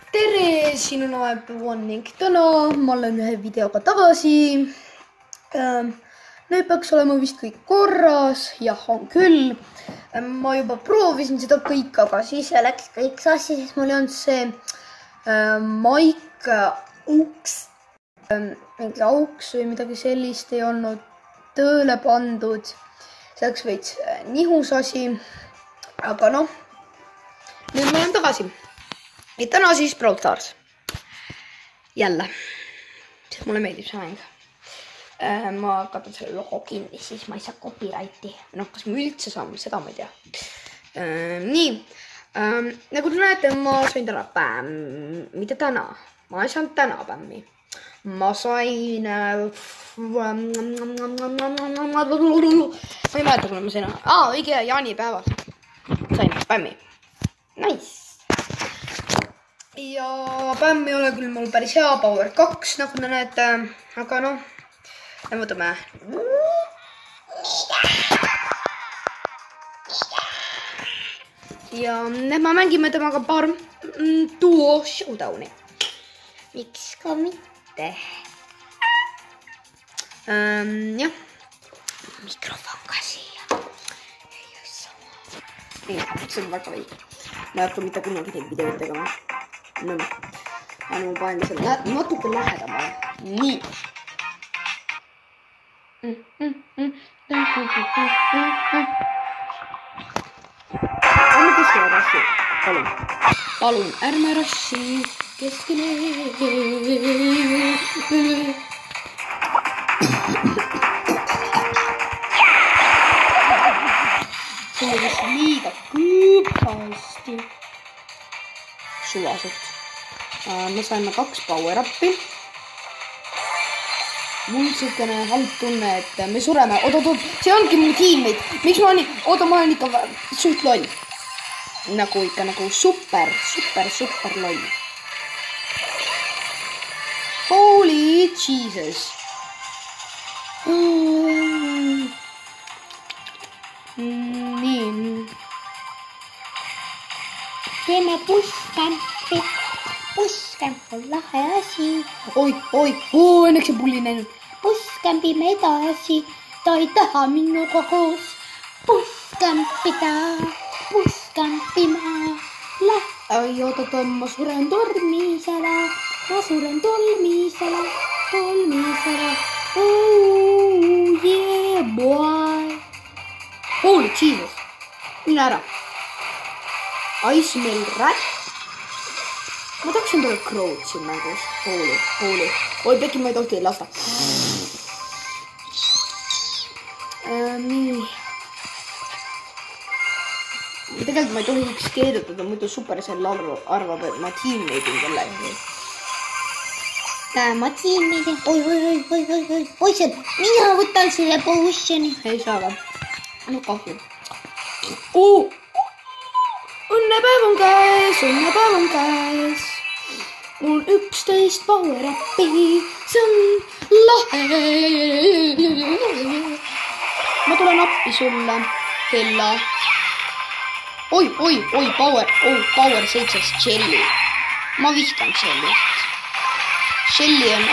tere, siin on aeg1 ning täna ma olen ühe videoga tagasi. Nüüd peaks olema vist kõik korras, jah on küll. Ma juba proovisin seda kõik, aga siis läks kõik sassi, sest mul ei olnud see maik mingi auks või midagi sellist ei olnud tööle pandud. See läks veits nihus asi, aga noh, nüüd ma olen tagasi. Ja täna siis Brawl Stars. Jälle. Sest mulle meeldib see mäng. Ma katan selle logo kinni, siis ma ei saa copyrighti. No, kas ma üldse saan, seda ma ei tea. Nii. Nagu te näete, ma sain täna Mitte täna. Ma ei saanud täna pämmi. Ma sain... Ma ei mäleta, kui ma sain... õige, jaanipäeval. Sain pämmi. Nice. Ja pämm ei ole küll mul päris hea, Power 2, nagu te näete, aga noh, me võtame. Ja nüüd me mängime temaga paar duo showdowni. Miks ka mitte? Jah, mikrofon ka siia. See on väga veidi. Ma ei hakka mitte kunagi neid videoid tegema. No, ma panen selle natuke lähedamale. Nii. Ärme keskele rassi. Palun. Palun, ärme rassi. Keskele. See on vist liiga kõpasti. Sulaselt. Me saime 2 power-upi. Mul siukene halb tunne, et me sureme. Oot, see ongi mu teammate. Miks ma nii? Oota, ma olen ikka suht loll. Nagu ikka nagu super loll. Holy Jesus. Nii. Teeme pusskämpi. Pusskämp on lahe asi. Oi, õnneks see pulli näinud. Pusskämpime edasi. Ta ei taha minuga koos pusskämpida. Pusskämpima. Ai, oota, ma suren tormisele. Tolmisele. Oh, yeah, boy. Holy Jesus. Mine ära. Iceman Rat. Ma tahaksin tulla Crowd siin mängus. Hooli. Oi, pekki ma ei tohti lasta. Nii. Tegelikult ma ei tohiks keedutada, muidu Supercell arvab, et ma teammate'in kellegi. Ma teammate'in. Oi. Poised, mina võtan selle potioni. Ei saa ka. No kahju. Õnnepäev on käes. Mul 11 power-upi, see on lahe. Ma tulen appi sulle, Kella. Oi, power 7 Shelly. Ma vihkan Shelly't. Shelly on...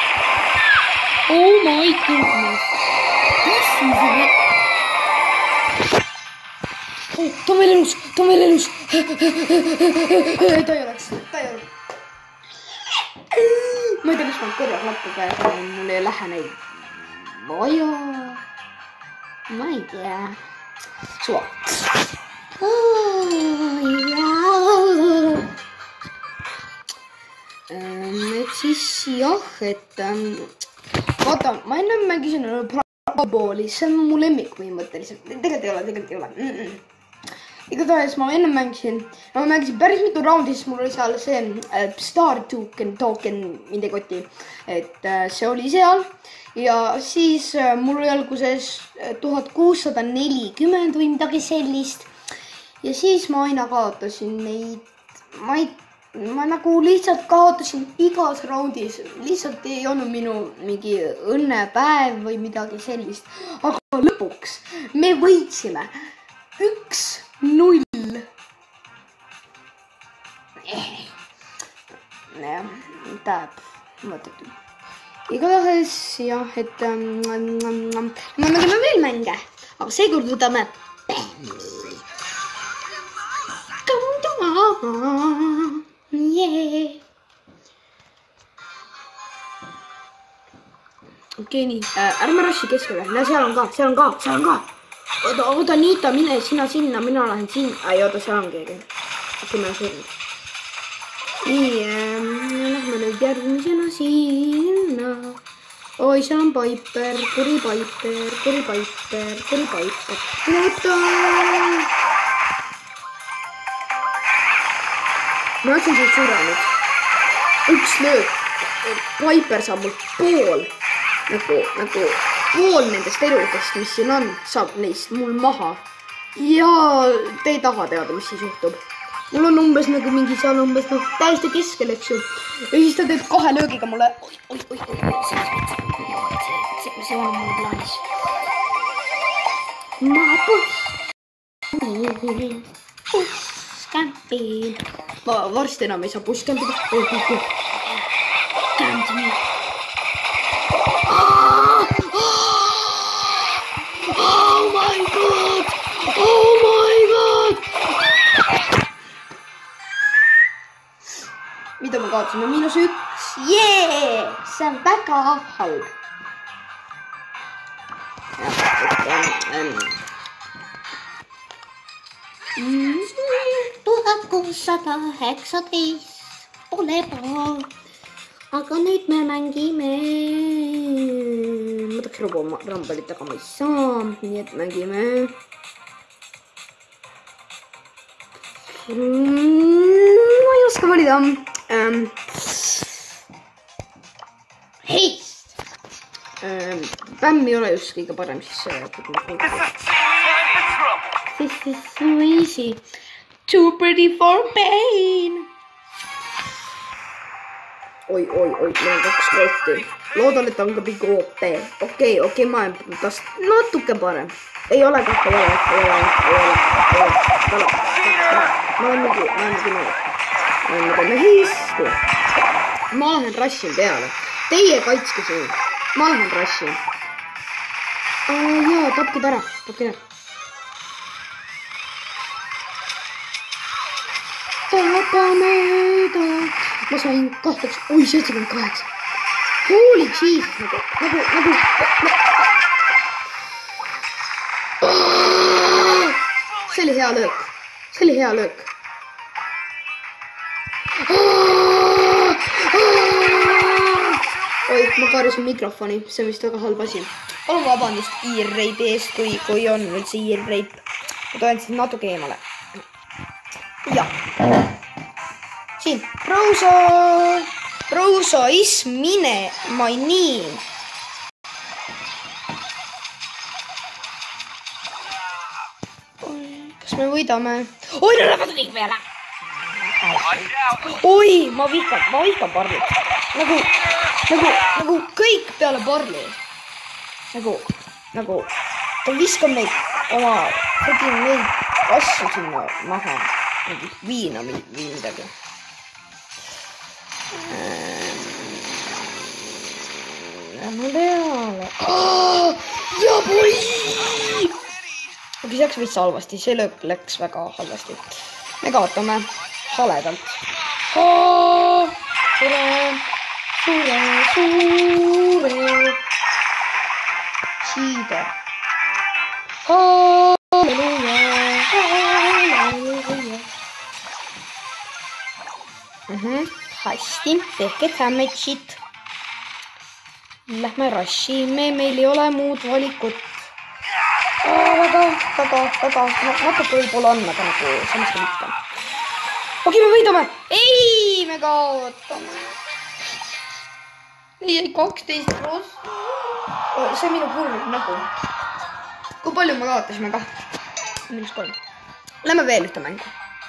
Oh my goodness. Kas see? Ta on veel elus. Ta ei oleks. Ma ei tea, mis ma korra klappu pääsen, mul ei lähe neid vaja. Ma ei tea. Suva. Et siis jah, et vaata, ma enne mängisin Brawl, see on mu lemmik põhimõtteliselt. Tegelikult ei ole. Igatahes ma enne mängisin päris mitu raundi, siis mul oli seal see Star Token mindi kotti, et see oli seal ja siis mul oli alguses 1640 või midagi sellist ja siis ma aina kaotasin neid, ma nagu lihtsalt kaotasin igas raundis, lihtsalt ei olnud minu mingi õnnepäev või midagi sellist, aga lõpuks me võitsime 1-0. vaadake. Igatahes jah, et me mängime veel mänge, aga seekord võtame bändi. Come to mama, yeah. Okei, nii, ärme rassi keskele, näe, seal on ka. Oota, Niita, mine sina sinna, mina lähen siin. Ai, oota, seal on keegi. Okei, me on surnud. Nii, lähme nüüd järgmisena sinna. Oi, seal on Piper, kuri Piper. Mine võtta! Ma läksin siit surenud. Üks löök. Piper saab mul pool. Nagu pool nendest eludest, mis siin on, saab neist mul maha. Ja te ei taha teada, mis siis juhtub. Mul on umbes nagu mingi seal umbes täiesti keskel, eks ju. Ja siis ta teeb 2 löögiga mulle. Oi. See on mul plaanis. Ma pushkämpin. Ma varsti enam ei saa pushkämpida. Kämpimi. Oh my god! Mida me kaotasime? -1. Jee! See on väga halb. 1619 pole paha. Aga nüüd me mängime. Ma tahaks rambalit, aga ma ei saa. Nii et mängime. Ma ei oska valida. Heist! Bämm ei ole just kõige parem, siis This is so easy. Too pretty for pain. Oi, meil on 2 kotti. Loodan, et on ka pikk OP. Okei, ma olen tast natuke parem. Ei ole kah, ei ole. Ma olen mingi nõud. Me teeme heisti. Ma lähen rassin peale. Teie kaitske siin. Ma lähen rassin. Jaa, tapkid ära. Takamööda. Ma sain 78. Holy Jesus, nagu. See oli hea löök. Oi, ma kaarisin mikrofoni, see on vist väga halb asi. Palun vabandust ear-rape eest, kui on üldse ear-rape. Ma toen siis natuke eemale. Ja. Siin, Rosa is mine my name. Kas me võidame? Oi, no lähevad kõik peale. Oi, ma vihkan Barlit. Nagu kõik peale Barli. Nagu ta viskab neid oma neid asju sinna maha. Viina või midagi. Lähme peale. Ja poi! Aga see läks vist halvasti, see löök läks väga halvasti. Me kaotame haledalt. Suure. Cheater. Halleluja. Hästi, tehke damage'it. Lähme rushime, meil ei ole muud valikut. Väga. Natuke võib-olla on, aga nagu samast on ikka. Okei, me võidame. Ei, me kaotame. Nii jäi 12 roos. See on minu kurv nägu. Kui palju me kaotasime ka? -3. Lähme veel ühte mängu.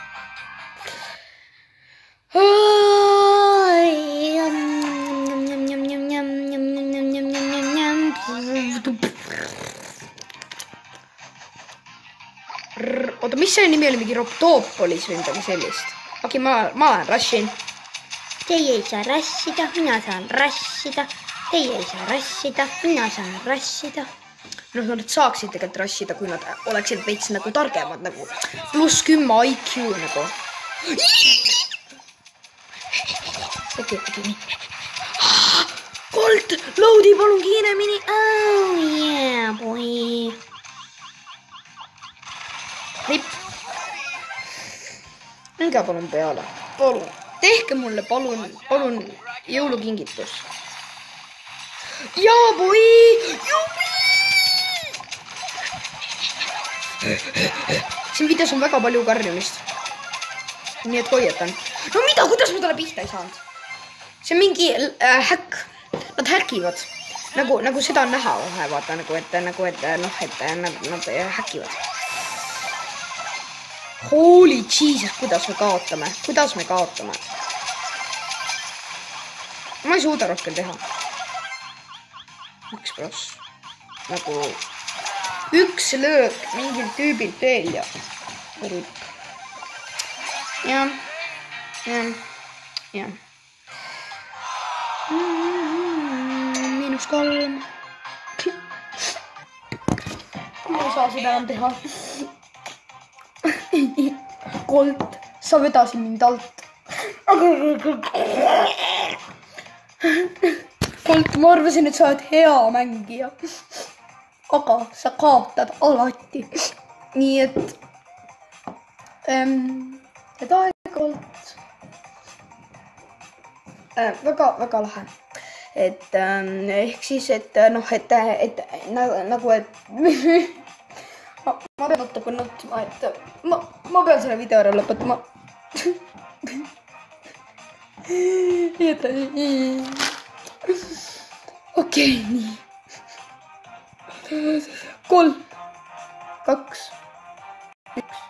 Oota, mis see nimi oli? Mingi Roptoopolis või midagi sellist. Okei, ma lähen rushin. Teie ei saa rassida, mina saan rassida. Teie ei saa rassida, mina saan rassida. Noh, nad saaksid tegelikult rassida, kui nad oleksid veits nagu targemad nagu. +10 IQ nagu. Okei, nii. Colt, loadi palun kiiremini. Oh yeah, boy. Ripp. Minge palun peale. Palun. Tehke mulle palun jõulukingitus. Jaa, boy! Siin videos on väga palju karjumist. Nii et hoiatan. No mida, kuidas ma talle pihta ei saanud? See on mingi häkk. Nad häkivad. Nagu seda on näha kohe, vaata, nad häkivad. Holy Jesus, kuidas me kaotame? Ma ei suuda rohkem teha. Üks pross. Nagu üks löök mingilt tüübilt veel ja ripp. Ja. -3. Ma ei saa seda enam teha. Colt, sa vedasid mind alt. Colt, ma arvasin, et sa oled hea mängija. Aga sa kaotad alati. Nii et... Seda Colt. Väga lahe. Et ehk siis, et nagu, et ma pean natuke nutma, et ma pean selle video ära lõpetama. Okei, nii. 3, 2, 1.